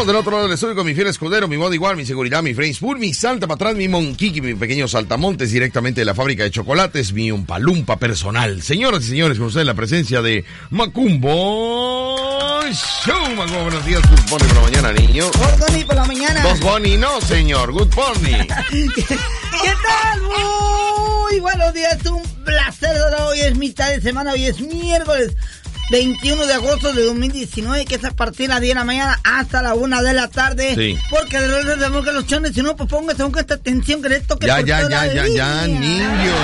del otro lado del estudio con mi fiel escudero, mi bodyguard, mi seguridad, mi Facebook, mi salta para atrás, mi monquiqui, mi pequeño saltamontes directamente de la fábrica de chocolates, mi umpalumpa personal. Señoras y señores, con ustedes la presencia de Macumbo Show. Macumbo, buenos días, good morning por la mañana, niño. Good morning por la mañana. Dos Bonnie, no, señor, good morning. ¿Qué tal? Muy buenos días, un placer. Hoy es mitad de semana, hoy es miércoles 21 de agosto de 2019, que es a partir de las 10 de la mañana hasta la 1 de la tarde. Sí. Porque de verdad tenemos que los chones, si no, pues póngase esta atención que le toque. Ya, niño.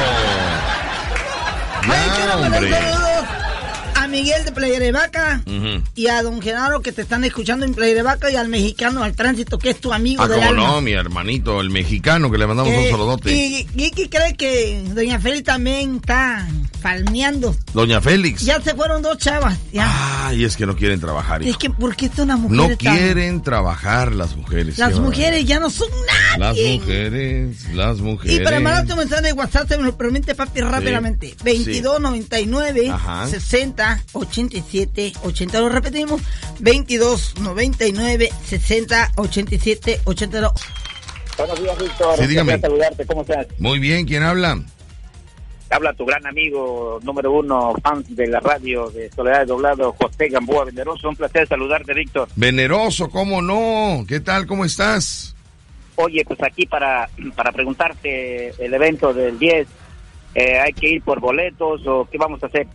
Ya, hombre. A Miguel de Playa de Vaca y a don Genaro que te están escuchando en Playa de Vaca y al mexicano al tránsito que es tu amigo del alma. No, mi hermanito, el mexicano que le mandamos un saludote. Y que cree que doña Félix también está palmeando. Doña Félix. Ya se fueron 2 chavas. Ya. Ay, es que no quieren trabajar. Hijo. Es que ¿por qué son las mujeres? No quieren trabajar las mujeres. Las mujeres ya no son nadie. Las mujeres. Y para mandar tu mensaje de WhatsApp, se me lo permite, papi, rápidamente. 2299 60 87 80. Lo repetimos. 2299 60 87 80. Buenos días, Víctor. Sí, dígame. Saludarte. ¿Cómo estás? Muy bien, ¿quién habla? Habla tu gran amigo, número 1, fan de la radio de Soledad de Doblado, José Gamboa Veneroso. Un placer saludarte, Víctor. Veneroso, ¿cómo no? ¿Qué tal? ¿Cómo estás? Oye, pues aquí para preguntarte el evento del 10, ¿hay que ir por boletos o qué vamos a hacer?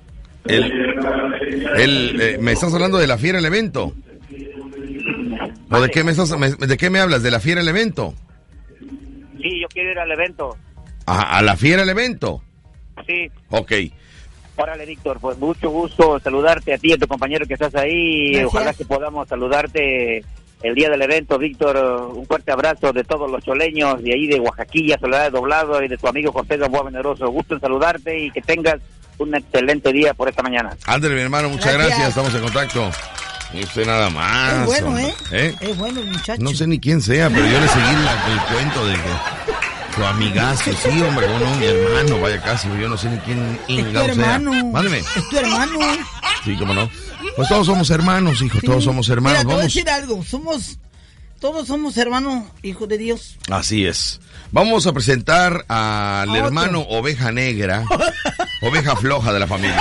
¿Me estás hablando de la fiera el evento? ¿O de qué me hablas? ¿De la fiera el evento? Sí, yo quiero ir al evento. ¿A la fiera el evento? Sí. Ok. Órale, Víctor, pues mucho gusto saludarte a ti y a tu compañero que estás ahí. Gracias. Ojalá que podamos saludarte el día del evento, Víctor. Un fuerte abrazo de todos los choleños de ahí de Oaxaquilla, Soledad de Doblado y de tu amigo José Gamboa Veneroso. Gusto en saludarte y que tengas un excelente día por esta mañana. Ándale, mi hermano, muchas gracias. Estamos en contacto. Y usted nada más. Es bueno, hombre. Es bueno el muchacho. No sé ni quién sea, pero yo le seguí el cuento de que tu amigazo, sí, hombre, no, mi hermano, vaya casi, yo no sé ni quién es tu hermano. Mándeme. Es tu hermano. Sí, cómo no. Pues todos somos hermanos, hijo, sí. Todos somos hermanos. Mira, te voy a decir algo, todos somos hermanos, hijos de Dios. Así es. Vamos a presentar al hermano Oveja Negra, oveja floja de la familia.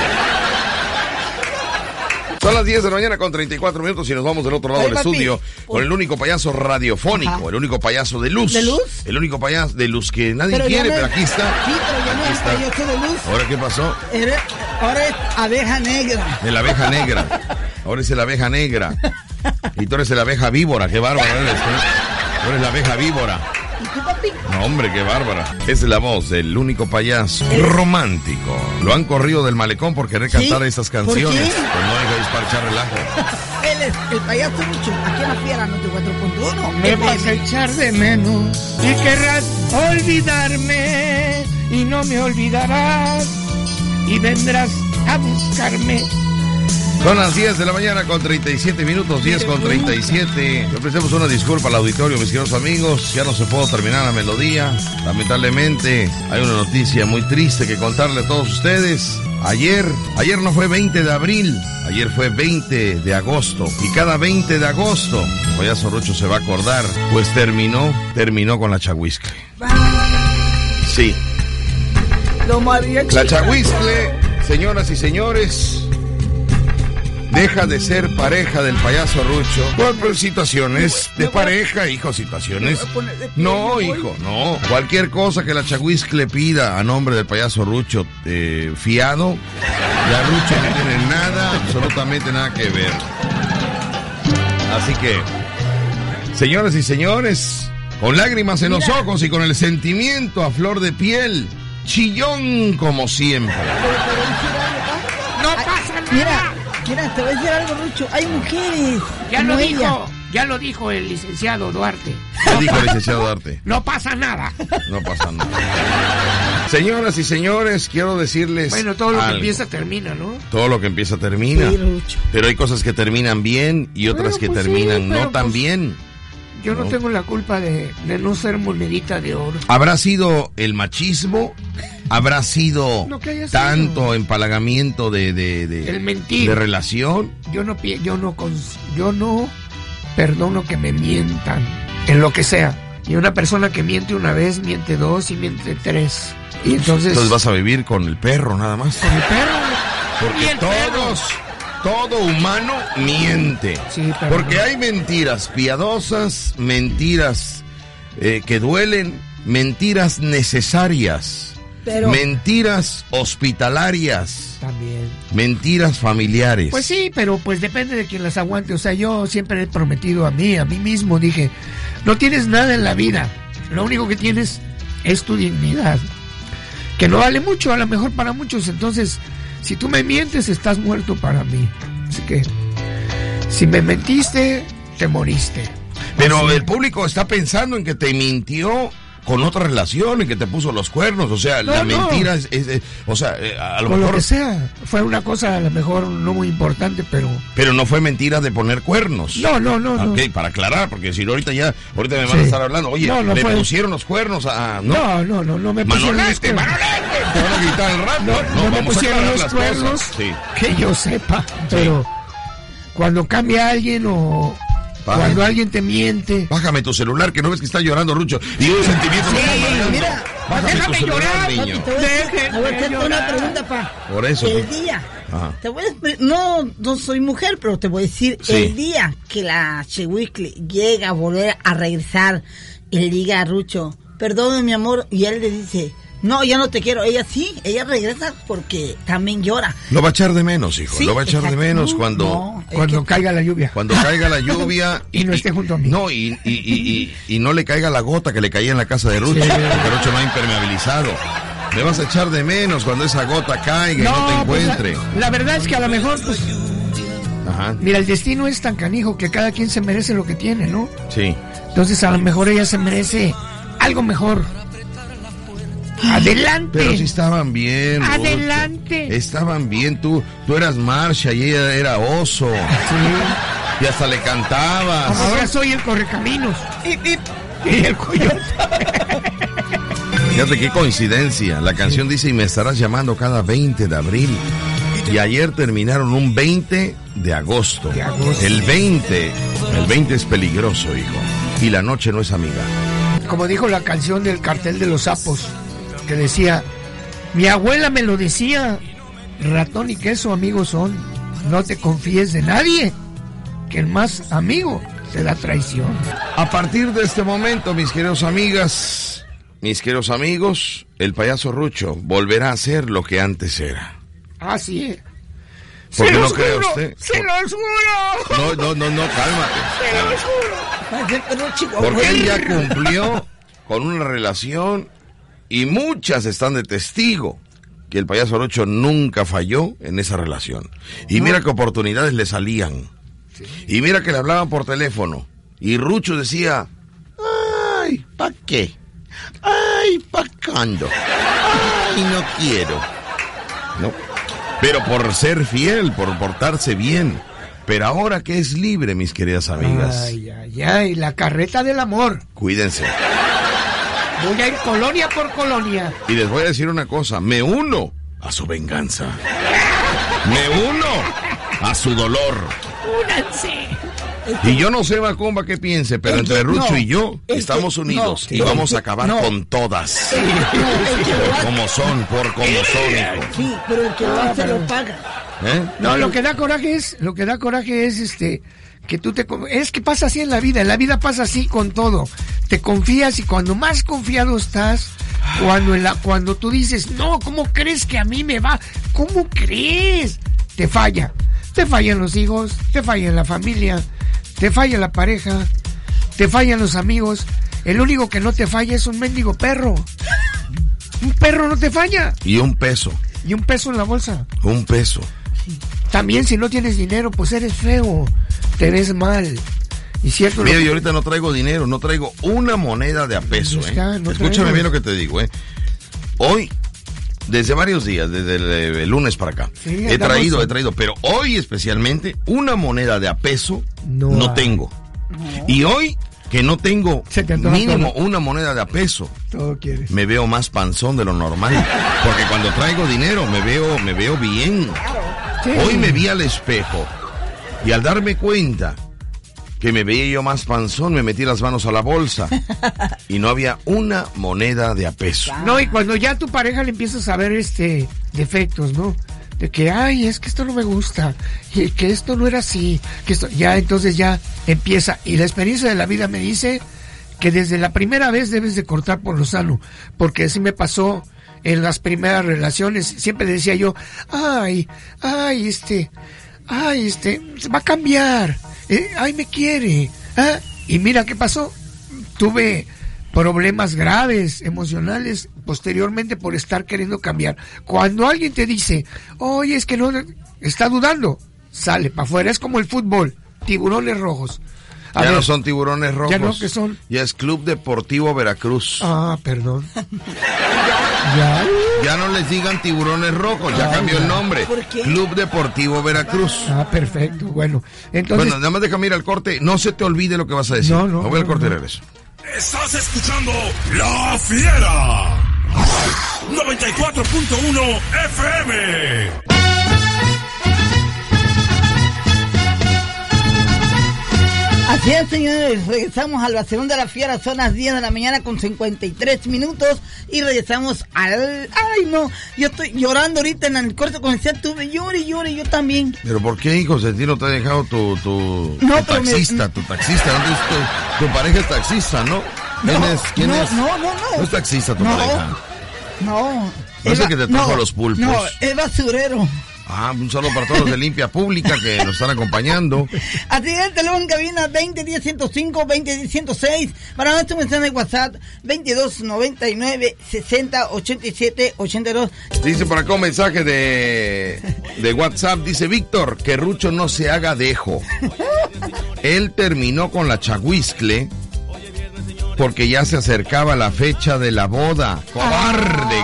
Son las 10 de la mañana con 34 minutos y nos vamos del otro lado del estudio con el único payaso radiofónico, el único payaso de luz. ¿De luz? El único payaso de luz que nadie quiere, pero aquí está. Sí, pero ya no es payaso de luz. ¿Ahora qué pasó? Ahora es abeja negra. El abeja negra. Ahora es el abeja negra. Y tú eres el abeja víbora, qué bárbaro eres. Tú eres la abeja víbora. ¿Y tú, papi? No, hombre, qué bárbara. Es la voz del único payaso romántico. Lo han corrido del malecón por querer cantar esas canciones. ¿Por qué? Pues no deja disparchar relajo. Él es el payaso mucho. Aquí en la fiera 94.1. Me vas a echar de menos y querrás olvidarme y no me olvidarás y vendrás a buscarme. Son las 10 de la mañana con 37 minutos, 10 con 37. Le ofrecemos una disculpa al auditorio, mis queridos amigos. Ya no se pudo terminar la melodía. Lamentablemente, hay una noticia muy triste que contarle a todos ustedes. Ayer no fue 20 de abril, ayer fue 20 de agosto. Y cada 20 de agosto, el payaso Rucho se va a acordar, pues terminó con la chahuiscle. Sí. La chahuiscle, señoras y señores, deja de ser pareja del payaso Rucho por situaciones de pareja, hijo, situaciones. No, hijo, no. Cualquier cosa que la chahuiscle pida a nombre del payaso Rucho fiado, ya Rucho no tiene nada, absolutamente nada que ver. Así que, señoras y señores, con lágrimas en los ojos y con el sentimiento a flor de piel, chillón como siempre. No pasa nada. Mira, te voy a decir algo, Rucho. Hay mujeres. Ya lo dijo el licenciado Duarte. ¿Qué dijo el licenciado Duarte? No pasa nada. No pasa nada. Señoras y señores, quiero decirles bueno, todo lo algo. que empieza termina, ¿no? Todo lo que empieza termina. Sí, Rucho. Pero hay cosas que terminan bien y otras que terminan no tan bien. Yo no tengo la culpa de no ser monedita de oro. ¿Habrá sido el machismo? ¿Habrá sido tanto empalagamiento el mentir. de relación? Yo no perdono que me mientan en lo que sea. Y una persona que miente una vez, miente dos y miente tres. Y entonces vas a vivir con el perro nada más. Con el perro. Porque todo humano miente. Sí, porque hay mentiras piadosas, mentiras que duelen, mentiras necesarias, mentiras hospitalarias. También. Mentiras familiares. Pues sí, pero pues depende de quien las aguante. O sea, yo siempre he prometido a mí mismo, dije, no tienes nada en la vida. Lo único que tienes es tu dignidad. Que no vale mucho, a lo mejor para muchos. Entonces, si tú me mientes, estás muerto para mí. Así que, si me mentiste, te moriste. Pero así. El público está pensando en que te mintió con otra relación, en que te puso los cuernos. O sea, la mentira es o sea, a lo con mejor... lo que sea. Fue una cosa a lo mejor no muy importante, pero... Pero no fue mentira de poner cuernos. No. Ok, para aclarar, porque si no ahorita me van a estar hablando. Oye, le pusieron los cuernos a... No me pusieron los cuernos. Te van a quitar el rato. No me pusieron los cuernos, sí. Que yo sepa. Pero cuando cambia alguien o... Cuando alguien te miente. Bájame tu celular, que no ves que está llorando Rucho. Y un sentimiento. Sí, mira. Déjame llorar, niño. Te voy a hacer una pregunta, pa. Por eso. El día. Te voy a no soy mujer, pero te voy a decir, el día que la Chehuicle llega a volver a regresar y le diga a Rucho, perdóname mi amor, y él le dice, no, ya no te quiero. Ella regresa porque también llora. Lo va a echar de menos, hijo. Sí, lo va a echar de menos cuando caiga la lluvia. Cuando caiga la lluvia y no esté junto a mí. No, y no le caiga la gota que le caía en la casa de Rucho, porque Rucho no ha impermeabilizado. Le vas a echar de menos cuando esa gota caiga y no te encuentre. Pues la verdad es que a lo mejor, pues... Ajá. Mira, el destino es tan canijo que cada quien se merece lo que tiene, ¿no? Sí. Entonces a lo mejor ella se merece algo mejor. Adelante. Pero si estaban bien. Adelante. Rucho. Estaban bien. Tú eras Marcia y ella era Oso. Sí. Y hasta le cantabas. Ahora soy el correcaminos. Y el coyote. Fíjate qué coincidencia. La canción dice, y me estarás llamando cada 20 de abril. Y ayer terminaron un 20 de agosto. El 20 es peligroso, hijo. Y la noche no es amiga. Como dijo la canción del Cartel de los Sapos, que decía, mi abuela me lo decía, ratón y queso amigos son, no te confíes de nadie, que el más amigo te da traición. A partir de este momento, mis queridos amigas, mis queridos amigos, el payaso Rucho volverá a ser lo que antes era. Así es. ¿Por qué no cree usted? ¡Se lo juro! No, cálmate. Se lo juro. Porque él ya cumplió con una relación y muchas están de testigo que el payaso Rucho nunca falló en esa relación. Y mira qué oportunidades le salían. Y mira que le hablaban por teléfono. Y Rucho decía, ay, ¿pa' qué? Ay, ¿pa' cuándo? Ay, no quiero. No. Pero por ser fiel, por portarse bien. Pero ahora que es libre, mis queridas amigas. Ay, la carreta del amor. Cuídense. Voy a ir colonia por colonia. Y les voy a decir una cosa, me uno a su venganza. Me uno a su dolor. Únanse. Y yo no sé, Macumba, qué piense, pero entre Rucho y yo estamos unidos y vamos a acabar con todas. Por como son, hijo. Sí, pero el que lo hace lo paga. No, lo que da coraje es que tú es que pasa así en la vida pasa así con todo. Te confías y cuando más confiado estás, cuando tú dices, no, ¿cómo crees que a mí me va? ¿Cómo crees? Te fallan los hijos, te falla la familia, te falla la pareja, te fallan los amigos. El único que no te falla es un mendigo perro. Un perro no te falla. Y un peso. Y un peso en la bolsa. Un peso. También si no tienes dinero, pues eres feo, te ves mal. Y cierto. Mira, yo ahorita no traigo dinero, no traigo una moneda de a peso. Escúchame bien lo que te digo, Hoy, desde varios días, desde el lunes para acá, sí, he traído, pero hoy especialmente, una moneda de a peso no tengo. No. Y hoy, que no tengo mínimo una moneda de a peso, todo quieres. Me veo más panzón de lo normal. Porque cuando traigo dinero me veo bien. Sí. Hoy me vi al espejo y al darme cuenta que me veía yo más panzón, me metí las manos a la bolsa y no había una moneda de a peso. No, y cuando ya a tu pareja le empiezas a ver defectos, ¿no? De que, ay, es que esto no me gusta, y que esto no era así, que esto, ya entonces ya empieza. Y la experiencia de la vida me dice que desde la primera vez debes de cortar por lo sano, porque así me pasó en las primeras relaciones. Siempre decía yo, ay, va a cambiar, ay, me quiere, ¿ah? Y mira qué pasó, tuve problemas graves, emocionales, posteriormente por estar queriendo cambiar. Cuando alguien te dice, oye, es que no, está dudando, sale para afuera, es como el fútbol, tiburones rojos. Ya no son tiburones rojos. Ya no, ¿qué son? Ya es Club Deportivo Veracruz. Ah, perdón. Ya no les digan tiburones rojos, ya cambió el nombre. ¿Por qué? Club Deportivo Veracruz. Ah, perfecto. Bueno, entonces... Bueno, nada más déjame ir al corte. No se te olvide lo que vas a decir. No. Me voy al corte y regreso. Estás escuchando La Fiera 94.1 FM. Así es, señores, regresamos al Vacilón de la Fiera, son las 10 de la mañana con 53 minutos y regresamos al... ¡Ay, no! Yo estoy llorando ahorita en el corte comercial, tuve llore, yo también. ¿Pero por qué, hijo? ¿A ti no te ha dejado tu taxista? Tu pareja es taxista, ¿no? ¿Quién es? No. No es taxista tu pareja. No. No es el que te trajo los pulpos. No, es basurero. Ah, un saludo para todos los de Limpia Pública que nos están acompañando. Así es, el teléfono en cabina 2010-105, 2010-106. Para nuestro mensaje de WhatsApp 2299-6087-82. Dice por acá un mensaje de WhatsApp. Dice Víctor, que Rucho no se haga dejo. Él terminó con la Chahuiscle porque ya se acercaba la fecha de la boda. ¡Cobarde!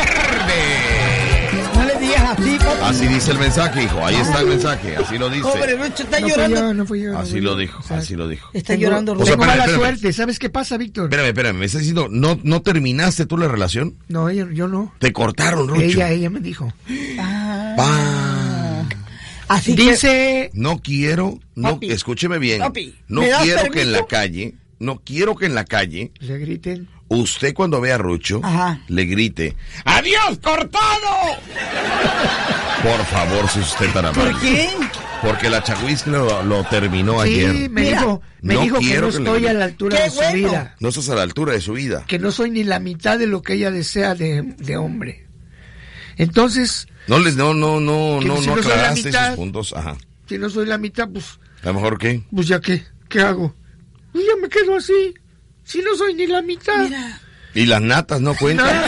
No le digas así, papá. Así dice el mensaje, hijo. Ahí está el mensaje. Así lo dice. Pobre Rucho, está llorando. No fui yo. Así lo dijo. Está llorando, O sea, Rucho. Tengo mala espérame. suerte. ¿Sabes qué pasa, Víctor? Espérame. Me estás diciendo, ¿no terminaste tú la relación? No, yo no. Te cortaron, Rucho. Ella me dijo. Así Dice... No quiero, Papi. escúcheme bien. Papi, No ¿me das quiero que en permiso? la calle, Le griten. usted cuando vea a Rucho, Ajá. le grite, ¡adiós, cortado! Por favor, si usted tan amable. ¿Por qué? Porque la Chahuiscle lo terminó ayer. Sí, me Mira, dijo que no no quiero que le estoy a grite. la altura ¡Qué de su bueno! vida. No estás a la altura de su vida. Que no soy ni la mitad de lo que ella desea de hombre. Entonces, No si no soy la aclaraste mitad, esos puntos. Ajá. si no soy la mitad, pues A lo mejor, ¿qué? ya ¿qué hago? Pues ya me quedo así. Si no soy ni la mitad. Mira. Y las natas no cuentan. Nada,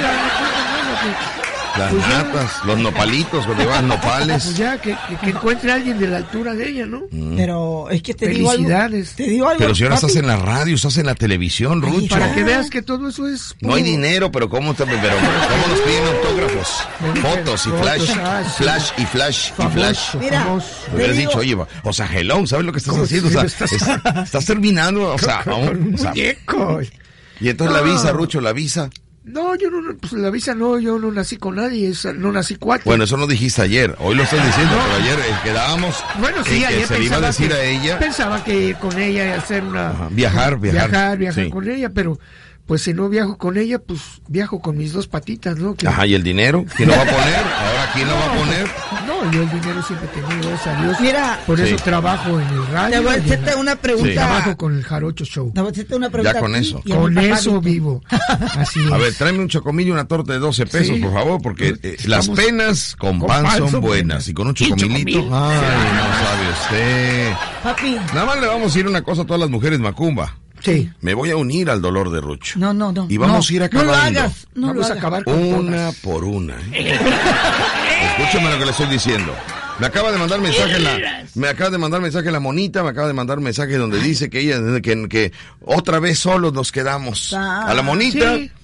Las pues ya. natas, los nopalitos, cuando llevan nopales. pues ya, que encuentre a alguien de la altura de ella, ¿no? Pero es que te digo algo. Felicidades. Te digo algo. Pero si ahora papi. estás en la radio, estás en la televisión, Rucho. Para que veas que todo eso es... No hay puro- dinero, pero ¿cómo nos piden autógrafos? Fotos y flash. Flash. Mira, famoso. Me hubieras te digo- dicho, oye, o sea, hello, ¿sabes lo que estás ¿Cómo haciendo? O si sea, estás- estás terminando, o sea, Con un o sea, muñeco. y entonces la visa, Rucho, la visa. No, yo no, pues la visa no, yo no nací con nadie, no nací cuate. Bueno, eso no dijiste ayer, hoy lo estás diciendo, pero ayer quedábamos Bueno, sí, que ayer se le iba a decir que, a ella. Pensaba que ir con ella y hacer una... Ajá, viajar Viajar sí. con ella, pero pues si no viajo con ella, pues viajo con mis dos patitas, ¿no? Que- Ajá, ¿y el dinero? ¿Quién lo va a poner? ¿Ahora quién lo va a poner? No, yo el dinero siempre he tenido, gracias a Dios. Mira. Por Sí. eso trabajo en el radio. Te voy a y en hacerte la- una pregunta. Trabajo con el Jarocho Show. Te voy a hacerte una pregunta. Ya con a ti eso. y a Con mi papá, eso Víctor. vivo. Así es. A ver, tráeme un chocomillo y una torta de 12 pesos, Sí. por favor, porque las Estamos- penas con pan son buenas. Y con un Y chocomilito, chocomil. ay, no sabe usted. Papi. Nada más le vamos a decir una cosa a todas las mujeres Macumba. Sí. Me voy a unir al dolor de Rucho. No. Y vamos a ir acabando. No lo hagas. No Vamos lo a hagas. acabar con Una todas. por una. Escúchame lo que le estoy diciendo. Me acaba de mandar mensaje la monita, me acaba de mandar mensaje donde dice que ella que otra vez solos nos quedamos. A la monita, sí.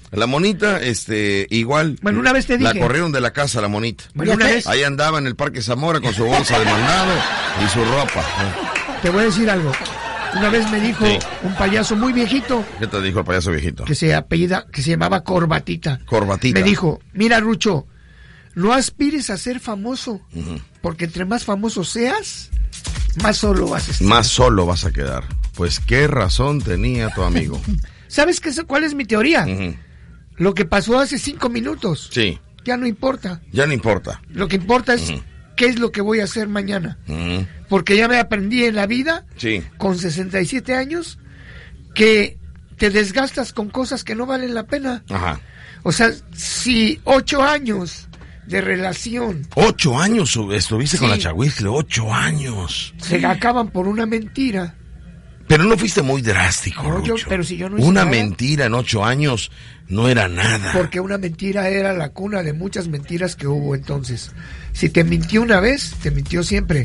Igual. Bueno, una vez te La dije. corrieron de la casa, la monita. Bueno, una vez Ahí andaba en el Parque Zamora con su bolsa de mandado y su ropa. te voy a decir algo. Una vez me dijo Sí. un payaso muy viejito ¿Qué te dijo el payaso viejito? que se llamaba Corbatita. Corbatita. Me dijo, mira Rucho, no aspires a ser famoso, porque entre más famoso seas, más solo vas a estar. Más solo vas a quedar. Pues qué razón tenía tu amigo. ¿Sabes cuál es mi teoría? Ujú. Lo que pasó hace 5 minutos. Sí, Ya no importa. ya no importa. Lo que importa es Ujú. qué es lo que voy a hacer mañana. Ujú. Porque ya me aprendí en la vida, Sí. con 67 años, que te desgastas con cosas que no valen la pena. Ajá. O sea, si 8 años de relación 8 años estuviste con Sí. la Chahuizcle, 8 años. se acaban por una mentira. Pero no fuiste muy drástico, No, Rucho. pero si yo no hice Una nada. mentira en 8 años no era nada. Porque una mentira era la cuna de muchas mentiras que hubo entonces. Si te mintió una vez, te mintió siempre.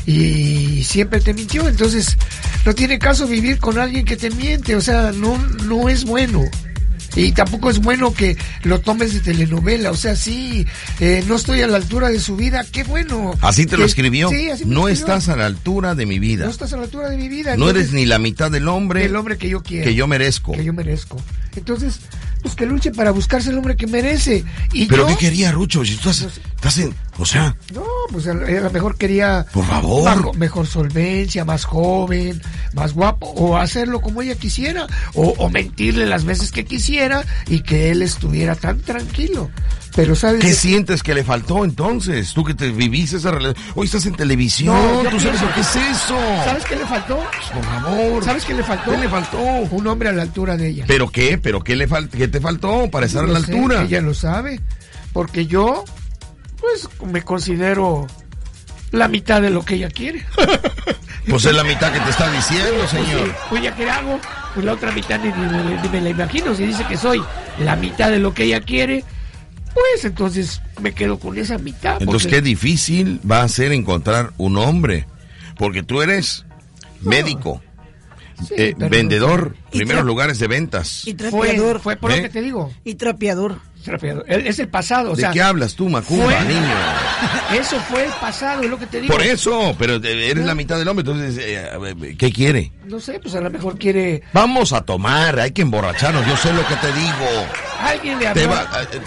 Y siempre te mintió. Entonces, no tiene caso vivir con alguien que te miente. O sea, no es bueno. Y tampoco es bueno que lo tomes de telenovela. O sea, sí, no estoy a la altura de su vida. Qué bueno. Así te lo Que- escribió. Sí, así me No escribió. estás a la altura de mi vida. No estás a la altura de mi vida. No Entonces, eres ni la mitad del hombre que yo quiero. que yo merezco. Que yo merezco. Entonces, pues que luche para buscarse el hombre que merece. Y ¿Pero yo, qué quería, Rucho? Si tú estás en... O sea, no, pues a lo mejor quería por favor. mejor solvencia, más joven, más guapo, o hacerlo como ella quisiera, o mentirle las veces que quisiera y que él estuviera tan tranquilo. Pero sabes ¿Qué que- sientes que le faltó entonces? Tú que te viviste esa relación. Hoy estás en televisión. No, yo ¿Tú sabes pienso- lo que es eso? ¿Sabes qué le faltó? Por favor. ¿Sabes qué le faltó? ¿Qué le faltó? Un hombre a la altura de ella. ¿Pero qué? ¿Pero qué qué te faltó para estar a la Lo sé, altura? ella lo sabe, porque yo, pues, me considero la mitad de lo que ella quiere. Pues es la mitad que te está diciendo, señor. Pues ya que hago, pues la otra mitad ni me la imagino. Si dice que soy la mitad de lo que ella quiere, pues entonces me quedo con esa mitad. Entonces, porque- qué difícil va a ser encontrar un hombre. Porque tú eres médico, Sí, pero- vendedor, Y primeros tra- lugares de ventas. Y trapeador. Fue por lo ¿Eh? que te digo. Y trapeador. Es el pasado, o ¿De sea, qué hablas tú, Macumba, fue- niño? eso fue el pasado, es lo que te digo. Por eso, pero eres la mitad del hombre, entonces, ¿qué quiere? No sé, pues a lo mejor quiere Vamos a tomar, hay que emborracharnos, yo sé lo que te digo. alguien le Te habló.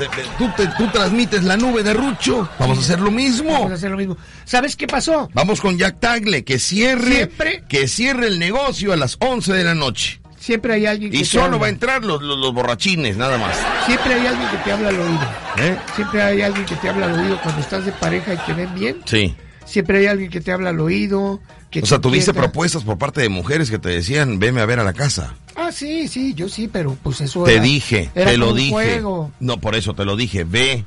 tú transmites la nube de Rucho, vamos a hacer lo mismo. Vamos a hacer lo mismo. ¿Sabes qué pasó? Vamos con Jack Tagle, que cierre el negocio a las 11 de la noche. Siempre hay alguien que Y te solo habla. va a entrar los borrachines, nada más. Siempre hay alguien que te habla al oído. ¿Eh? Siempre hay alguien que te habla al oído cuando estás de pareja y te ven bien. Sí. Siempre hay alguien que te habla al oído. Que O sea, te tuviste quieta. propuestas por parte de mujeres que te decían, veme a ver a la casa. Ah, sí, yo sí, pero pues eso Te era- dije, era te lo como un dije. juego. No, por eso te lo dije, ve.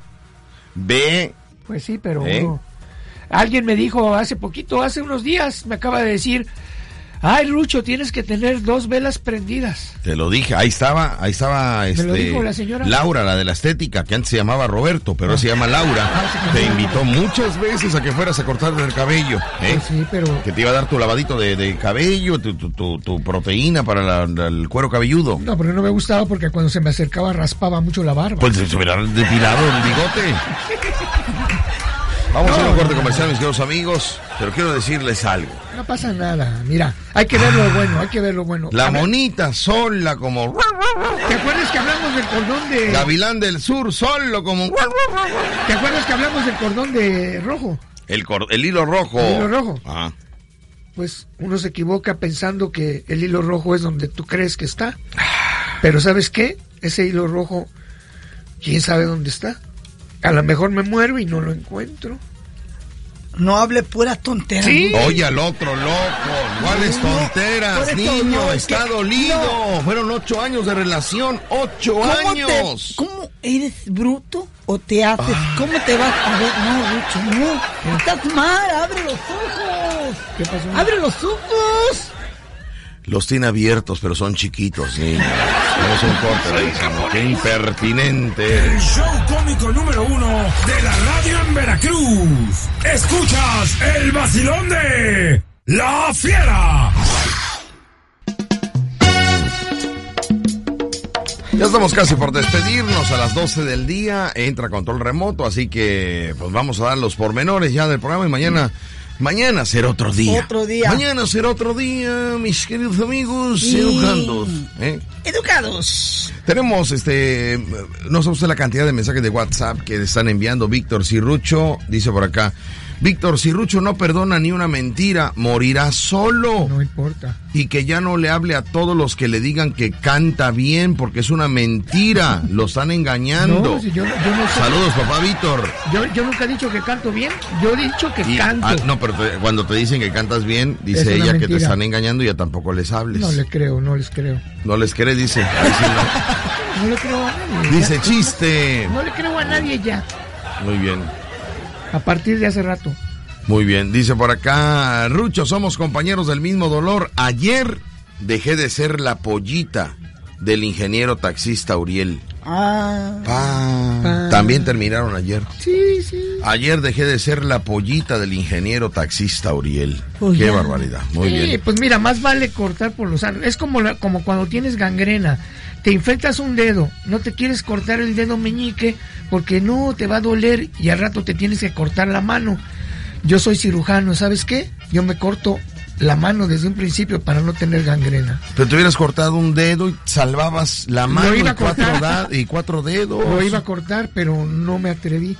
Pues sí, pero ¿Eh? no. Alguien me dijo hace unos días, me acaba de decir, ay, Rucho, tienes que tener 2 velas prendidas. Te lo dije, ahí estaba, Me lo dijo la señora. Laura, la de la estética, que antes se llamaba Roberto, pero ahora se llama Laura. Te invitó muchas veces a que fueras a cortarte el cabello, ¿eh? Pues sí, pero... Que te iba a dar tu lavadito de cabello, tu proteína para el cuero cabelludo. No, pero no me gustaba porque cuando se me acercaba raspaba mucho la barba. Pues se hubiera depilado el bigote. Vamos a hacer un corte comercial, mis queridos amigos, pero quiero decirles algo. No pasa nada, mira, hay que ver lo bueno, hay que ver lo bueno. La A ver, monita sola como... ¿te acuerdas que hablamos del cordón de... Gavilán del Sur solo como... ¿Te acuerdas que hablamos del cordón de rojo? El hilo rojo. El hilo rojo. Ah. Pues uno se equivoca pensando que el hilo rojo es donde tú crees que está. Pero ¿sabes qué? Ese hilo rojo, ¿quién sabe dónde está? A lo mejor me muero y no lo encuentro. No hable pura tontera. Sí. ¿no? Oye al otro loco, ¿cuáles No, tonteras, por eso niño? no, Está que- dolido. Fueron 8 años de relación, 8 años. ¿Cómo eres bruto o te haces? ¿Cómo te vas a ver? No, Rucho, no. Estás mal, abre los ojos. ¿Qué pasó? Abre los ojos. Los tiene abiertos, pero son chiquitos, niño. Vamos a un corte, buenísimo. Qué impertinente El eres. show cómico número 1 de la radio en Veracruz. Escuchas el vacilón de La Fiera. Ya estamos casi por despedirnos a las 12 del día. Entra control remoto, así que pues vamos a dar los pormenores ya del programa y mañana será otro día. Otro día. Mañana será otro día, mis queridos amigos Sí. educandos. Educados. Tenemos, no sé usted la cantidad de mensajes de WhatsApp que están enviando Víctor Cirrucho. Dice por acá, Víctor, si Rucho no perdona ni una mentira, morirá solo. No importa. Y que ya no le hable a todos los que le digan que canta bien, porque es una mentira. Lo están engañando. No, si yo no sé. Saludos, papá Víctor. Yo nunca he dicho que canto bien. Yo he dicho que canto. No, pero cuando te dicen que cantas bien, dice Es una ella mentira. que te están engañando y ya tampoco les hables. No les creo. No les cree, dice. Ahí sí No le creo a nadie. Dice chiste. No le creo a nadie ya. Muy bien. A partir de hace rato. Muy bien, dice por acá, Rucho, somos compañeros del mismo dolor. Ayer dejé de ser la pollita del ingeniero taxista Uriel. También terminaron ayer. Sí. Ayer dejé de ser la pollita del ingeniero taxista Uriel. Pues Qué ya. barbaridad, muy bien. Pues mira, más vale cortar por lo sano. Es como cuando tienes gangrena. Te infectas un dedo, no te quieres cortar el dedo meñique porque no, te va a doler y al rato te tienes que cortar la mano. Yo soy cirujano, ¿sabes qué? Yo me corto la mano desde un principio para no tener gangrena. Pero te hubieras cortado un dedo y salvabas la mano Lo iba y a cuatro dedos. Lo iba a cortar, pero no me atreví.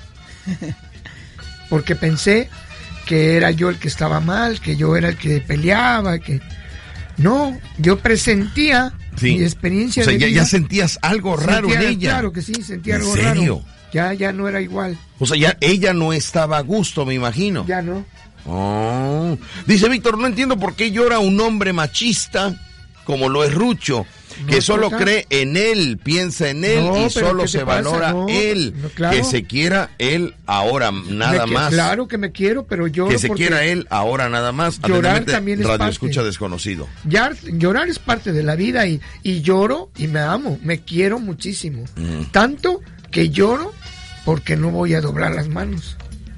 Porque pensé que era yo el que estaba mal, que yo era el que peleaba, que... No, yo presentía mi experiencia o sea, de ya, vida. ya sentías algo raro en ella. Claro que sí, sentía algo ¿En serio? raro. Ya no era igual. O sea, ya ella no estaba a gusto, me imagino. Ya no. Oh. Dice Víctor, no entiendo por qué llora un hombre machista como lo es Rucho, que solo cree en él, piensa en él y solo se valora él. No, claro. Que se quiera él ahora nada más. Claro que me quiero, pero lloro que se porque quiera él ahora nada más. llorar Atentamente, también es Radio parte. Escucha Desconocido. Llorar es parte de la vida y lloro y me amo, me quiero muchísimo. Tanto que lloro porque no voy a doblar las manos.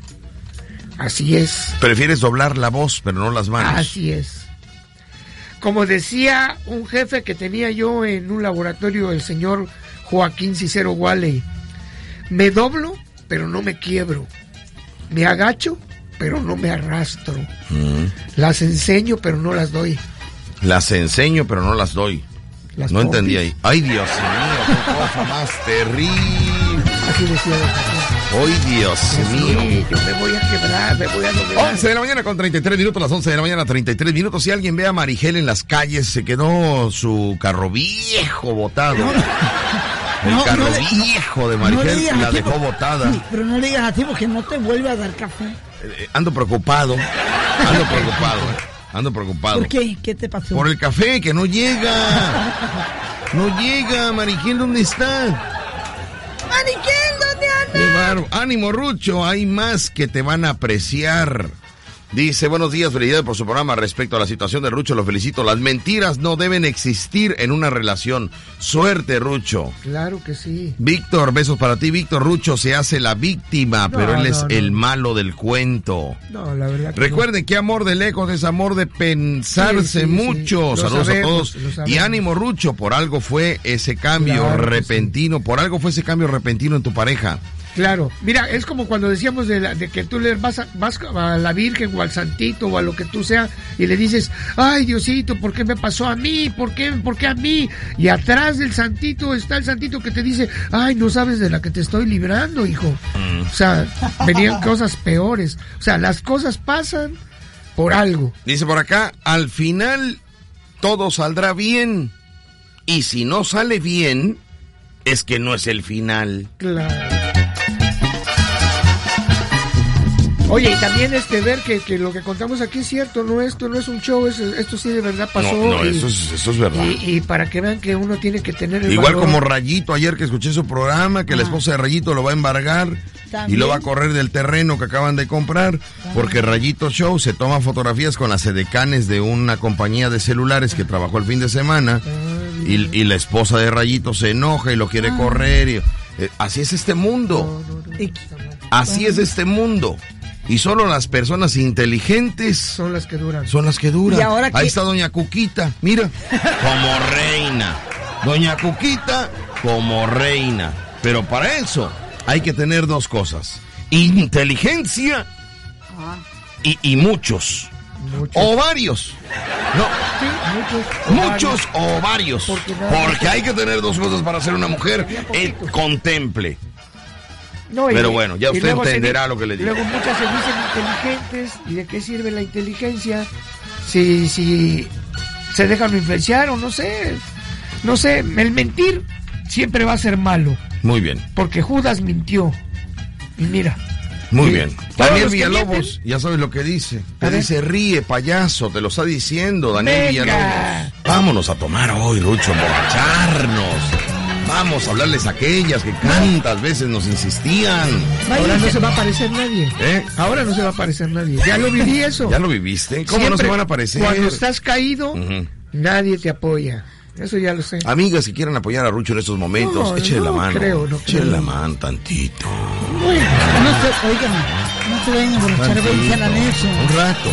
Así es. Prefieres doblar la voz, pero no las manos. Así es. Como decía un jefe que tenía yo en un laboratorio, el señor Joaquín Cicero Walley, me doblo, pero no me quiebro. Me agacho, pero no me arrastro. Las enseño, pero no las doy. Las enseño, pero no las doy. Las no pompis. entendí ahí. Ay, Dios mío, qué cosa más terrible. Así decía don Joaquín. Ay, Dios mío. Sí, yo me voy a quebrar, me voy a doblar. 11 de la mañana con 33 minutos, las 11 de la mañana 33 minutos. Si alguien ve a Marigel en las calles, se quedó su carro viejo botado. El carro viejo de Marigel la dejó botada. Sí, pero no le digas así porque no te vuelve a dar café. Ando preocupado. Ando preocupado. ¿Por qué? ¿Qué te pasó? Por el café, que no llega. No llega, Marigel, ¿dónde está? Mariquel, ¿dónde andas? Qué bárbaro. Ánimo, Rucho, hay más que te van a apreciar. Dice, buenos días, felicidades por su programa. Respecto a la situación de Rucho, lo felicito. Las mentiras no deben existir en una relación. Suerte, Rucho. Claro que sí. Víctor, besos para ti. Víctor, Rucho se hace la víctima, pero él es el malo del cuento. No, la verdad que Recuerden que amor de lejos es amor de pensarse Sí, mucho. sí. Saludos Sabemos, a todos. lo sabemos. Y ánimo, Rucho, por algo fue ese cambio Claro que repentino. Por algo fue ese cambio repentino en tu pareja. Claro, mira, es como cuando decíamos de que tú le vas a la Virgen o al Santito o a lo que tú sea y le dices, ay Diosito, ¿por qué me pasó a mí? ¿Por qué a mí? Y atrás del Santito está el Santito que te dice, ay, no sabes de la que te estoy librando, hijo. O sea, venían cosas peores. O sea, las cosas pasan por algo. Dice por acá, al final todo saldrá bien. Y si no sale bien, es que no es el final. Claro. Oye, y también ver que lo que contamos aquí es cierto, no, esto no es un show, esto sí de verdad pasó. No, eso es verdad. Y para que vean que uno tiene que tener el Igual valor. como Rayito, ayer que escuché su programa, que la esposa de Rayito lo va a embargar ¿También? y lo va a correr del terreno que acaban de comprar, porque Rayito Show se toma fotografías con las edecanes de una compañía de celulares que trabajó el fin de semana y la esposa de Rayito se enoja y lo quiere correr. Así es este mundo. Así es este mundo. Y solo las personas inteligentes Son las que duran. ¿Y ahora Ahí qué? está doña Cuquita, mira, como reina. Doña Cuquita como reina. Pero para eso hay que tener dos cosas. Inteligencia y muchos. Ovarios. No, Sí, muchos ovarios. Porque Porque hay que tener dos cosas para ser una mujer. Contemple. No, pero bueno, ya usted entenderá lo que le digo. Luego muchas se dicen inteligentes, ¿y de qué sirve la inteligencia? Si se dejan influenciar o no sé, el mentir siempre va a ser malo. Muy bien. Porque Judas mintió, y mira. Muy bien. Daniel Villalobos, mienten, ya sabes lo que dice. Te dice, ríe, payaso, te lo está diciendo Daniel Villalobos. Vámonos a tomar hoy, Rucho, emborracharnos. Vamos a hablarles a aquellas que tantas veces nos insistían. Ahora no se va a aparecer nadie. Ahora no se va a aparecer nadie. Ya lo viví eso. ¿Ya lo viviste? ¿Cómo siempre no se van a aparecer? Cuando estás caído, nadie te apoya. Eso ya lo sé. Amigas que quieran apoyar a Rucho en estos momentos, échenle la mano. Échenle la mano tantito. Bueno, no se vayan a emborrachar, hagan eso. Un rato.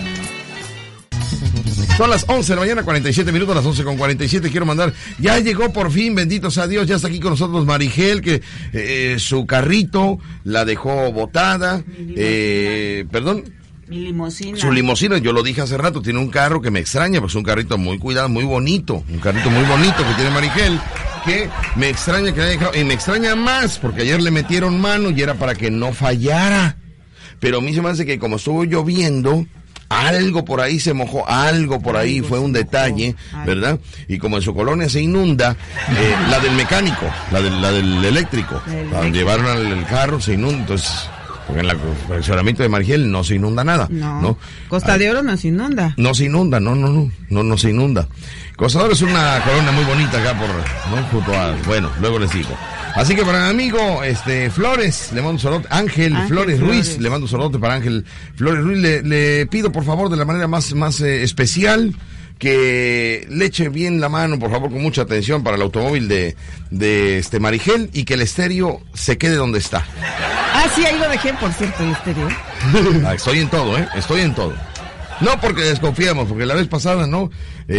Son las 11 de la mañana, 47 minutos, las 11:47. Quiero mandar, ya llegó por fin, bendito sea Dios, ya está aquí con nosotros Marigel, que su carrito la dejó botada. Perdón. Mi limusina. Su limusina, yo lo dije hace rato, tiene un carro que me extraña, pues un carrito muy cuidado, muy bonito. Un carrito muy bonito que tiene Marigel, que me extraña que haya dejado, y me extraña más, porque ayer le metieron mano y era para que no fallara. Pero a mí se me hace que como estuvo lloviendo, algo por ahí se mojó, algo por ahí fue un detalle, ¿verdad? Y como en su colonia se inunda, la del mecánico, la del eléctrico, donde llevaron al carro se inunda, entonces... Porque en el fraccionamiento de Marigel no se inunda nada. No. Costa de Oro no se inunda. No se inunda, no se inunda. Costa de Oro es una colonia muy bonita acá junto a, bueno, luego les digo. Así que para mi amigo, Flores, le mando un saludo, Ángel Flores Ruiz, le mando un saludo para Ángel Flores Ruiz, le pido por favor de la manera más especial, que le eche bien la mano, por favor, con mucha atención para el automóvil de Marigel, y que el estéreo se quede donde está. Sí, ahí lo dejé, por cierto, el estéreo. Estoy en todo, estoy en todo. No porque desconfiamos, porque la vez pasada, ¿no?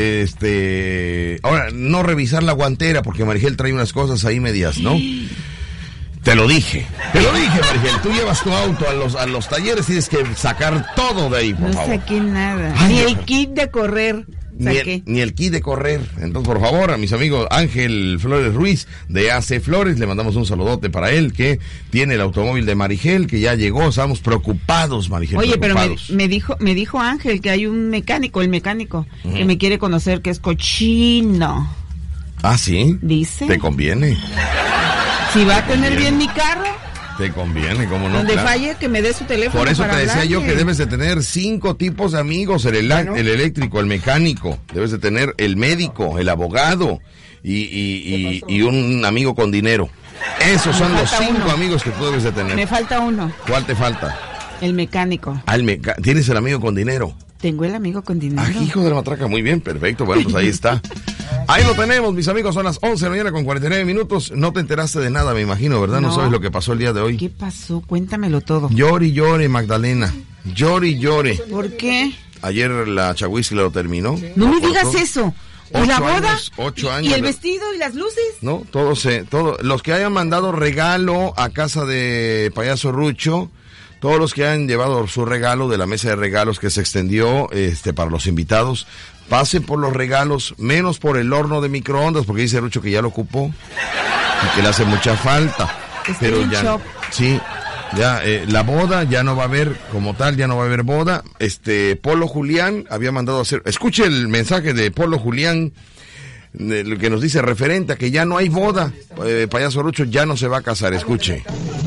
Ahora, no revisar la guantera, porque Marigel trae unas cosas ahí medias, ¿no? Te lo dije, Marigel. Tú llevas tu auto a los talleres, tienes que sacar todo de ahí, por favor. No saqué nada. Ni el kit de correr. Ni el kit de correr. Entonces, por favor, a mis amigos Ángel Flores Ruiz de AC Flores, le mandamos un saludote para él, que tiene el automóvil de Marigel, que ya llegó. Estamos preocupados, Marigel. Oye, preocupados. pero me dijo Ángel que hay un mecánico, que me quiere conocer, que es cochino. ¿Ah, sí? Dice. ¿Te conviene? Si va a tener bien mi carro. Te conviene, ¿cómo no? Donde falle, que me dé su teléfono. Por eso para te decía hablarle. yo que debes de tener 5 tipos de amigos: el eléctrico, el mecánico, debes de tener el médico, el abogado y un amigo con dinero. Esos son los 5 amigos que tú debes de tener. Me falta uno. ¿Cuál te falta? El mecánico. ¿Tienes el amigo con dinero? Tengo el amigo con dinero. Hijo de la matraca, muy bien, perfecto. Bueno, pues ahí está. Ahí lo tenemos, mis amigos, son las 11 de la mañana con 49 minutos. No te enteraste de nada, me imagino, ¿verdad? No sabes lo que pasó el día de hoy. ¿Qué pasó? Cuéntamelo todo. Llore, Magdalena. Llore. ¿Por qué? Ayer la Chahuisky lo terminó. No me digas eso. ¿Y la boda? 8 años. ¿Y el vestido y las luces? No, los que hayan mandado regalo a casa de Payaso Rucho, todos los que hayan llevado su regalo de la mesa de regalos que se extendió para los invitados, pasen por los regalos, menos por el horno de microondas, porque dice Rucho que ya lo ocupó y que le hace mucha falta. Pero ya, sí, ya la boda ya no va a haber como tal, ya no va a haber boda. Polo Julián había mandado a hacer, escuche el mensaje de Polo Julián, lo que nos dice referente a que ya no hay boda. Payaso Rucho ya no se va a casar, escuche.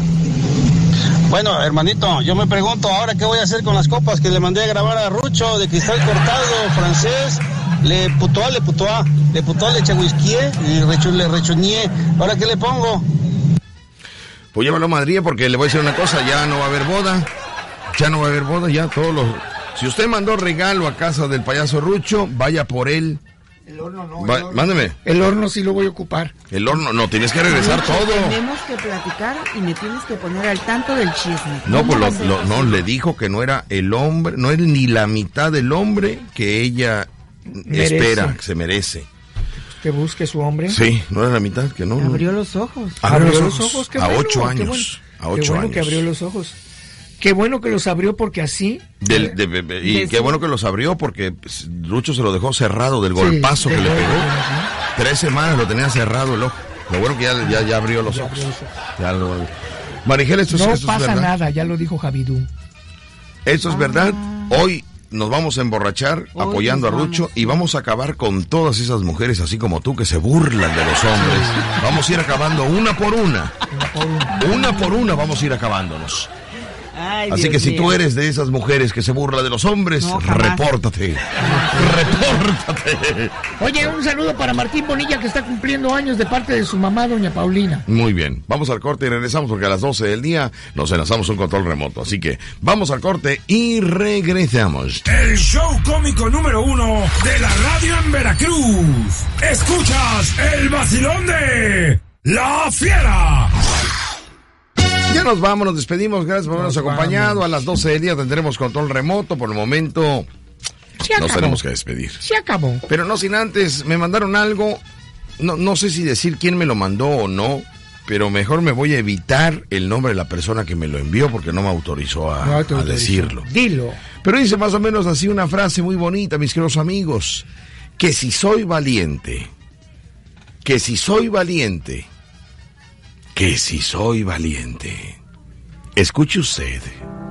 Bueno, hermanito, yo me pregunto ahora qué voy a hacer con las copas que le mandé a grabar a Rucho de cristal cortado, francés, le putoa, le chahuisquié, le rechuñé. ¿Ahora qué le pongo? Pues llévalo a Madrid, porque le voy a decir una cosa, ya no va a haber boda, ya todos los... Si usted mandó regalo a casa del Payaso Rucho, vaya por él. El horno no. Mándeme. El horno sí lo voy a ocupar. El horno, no, tienes que regresar Rucho, todo. Tenemos que platicar y me tienes que poner al tanto del chisme. No, pues no, le dijo que no era el hombre, no es ni la mitad del hombre que ella espera, que se merece. Que busque su hombre. Sí, no era la mitad, que no. Abrió los ojos. Abrió los ojos, qué a bueno, 8 años. Qué bueno, a 8 qué bueno años. Que abrió los ojos. Qué bueno que los abrió porque así... Y qué bueno que los abrió porque Rucho se lo dejó cerrado del golpazo que le pegó. 3 semanas lo tenía cerrado el ojo. Lo bueno que ya abrió los ojos. Marigel, esto no es pasa verdad. nada, ya lo dijo Javidú. Eso es verdad. Hoy nos vamos a emborrachar apoyando a Rucho y vamos a acabar con todas esas mujeres así como tú que se burlan de los hombres. Vamos a ir acabando una por una. Una por una vamos a ir acabándonos. Ay, Así Dios que si mío. tú eres de esas mujeres que se burla de los hombres, No, jamás. repórtate. Repórtate. Oye, un saludo para Martín Bonilla, que está cumpliendo años de parte de su mamá, doña Paulina. Muy bien, vamos al corte y regresamos porque a las 12 del día nos enlazamos un control remoto. Así que vamos al corte y regresamos. El show cómico número 1 de la radio en Veracruz. Escuchas el vacilón de La Fiera. Ya nos vamos, nos despedimos. Gracias por habernos acompañado. A las 12 del día tendremos control remoto. Por el momento Se acabó. nos tenemos que despedir. Se acabó. Pero no sin antes, me mandaron algo. No sé si decir quién me lo mandó o no. Pero mejor me voy a evitar el nombre de la persona que me lo envió porque no me autorizó a decirlo. Dilo. Pero dice más o menos así una frase muy bonita, mis queridos amigos. Que si soy valiente. Que si soy valiente. Que si soy valiente. Escuche usted.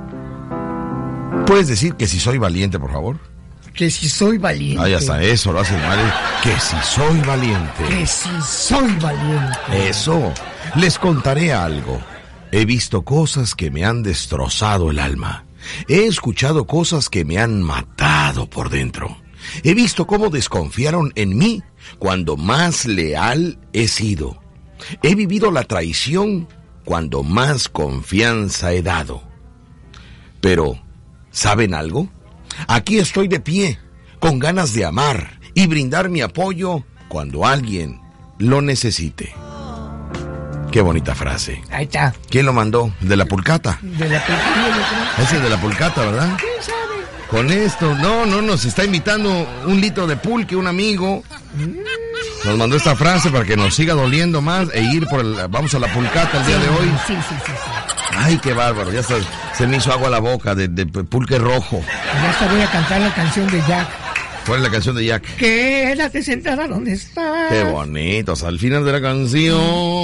¿Puedes decir que si soy valiente, por favor? Que si soy valiente. Ay, hasta eso lo haces mal. Que si soy valiente. Que si soy valiente. Eso. Les contaré algo. He visto cosas que me han destrozado el alma. He escuchado cosas que me han matado por dentro. He visto cómo desconfiaron en mí cuando más leal he sido. He vivido la traición cuando más confianza he dado. Pero, ¿saben algo? Aquí estoy de pie, con ganas de amar y brindar mi apoyo cuando alguien lo necesite. Qué bonita frase. Ahí está. ¿Quién lo mandó? ¿De la pulcata? De la pulquería, yo creo. Ese es de la pulcata, ¿verdad? ¿Quién sabe? Con esto, no, nos está invitando un litro de pulque, un amigo. Nos mandó esta frase para que nos siga doliendo más e ir por vamos a la pulcata el día de hoy. Sí. Ay, qué bárbaro, ya se me hizo agua a la boca de pulque rojo. Ya hasta voy a cantar la canción de Jack. ¿Cuál es la canción de Jack? Quédate sentada donde estás. Qué bonito, o sea, al final de la canción,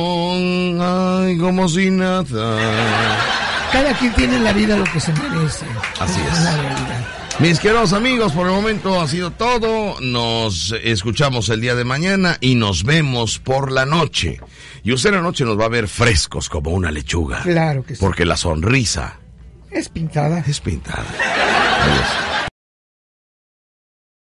ay, como si nada. Cada quien tiene en la vida lo que se merece. Así Esa es. la realidad. Mis queridos amigos, por el momento ha sido todo. Nos escuchamos el día de mañana y nos vemos por la noche. Y usted en la noche nos va a ver frescos como una lechuga. Claro que sí. Porque la sonrisa Es pintada. es pintada. Adiós.